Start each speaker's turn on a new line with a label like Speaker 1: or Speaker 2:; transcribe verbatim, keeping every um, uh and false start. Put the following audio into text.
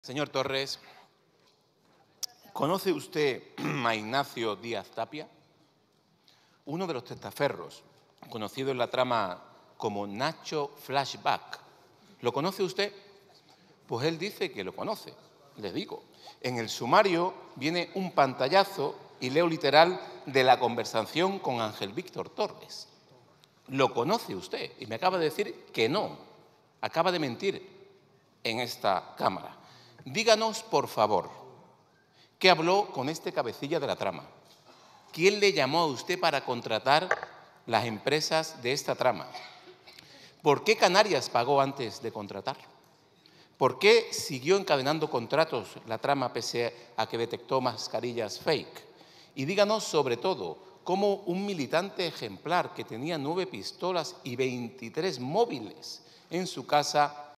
Speaker 1: Señor Torres, ¿conoce usted a Ignacio Díaz Tapia? Uno de los testaferros, conocido en la trama como Nacho Flashback. ¿Lo conoce usted? Pues él dice que lo conoce, le digo. En el sumario viene un pantallazo, y leo literal, de la conversación con Ángel Víctor Torres. ¿Lo conoce usted? Y me acaba de decir que no. Acaba de mentir en esta Cámara. Díganos, por favor, ¿qué habló con este cabecilla de la trama? ¿Quién le llamó a usted para contratar las empresas de esta trama? ¿Por qué Canarias pagó antes de contratar? ¿Por qué siguió encadenando contratos la trama pese a que detectó mascarillas fake? Y díganos, sobre todo, cómo un militante ejemplar que tenía nueve pistolas y veintitrés móviles en su casa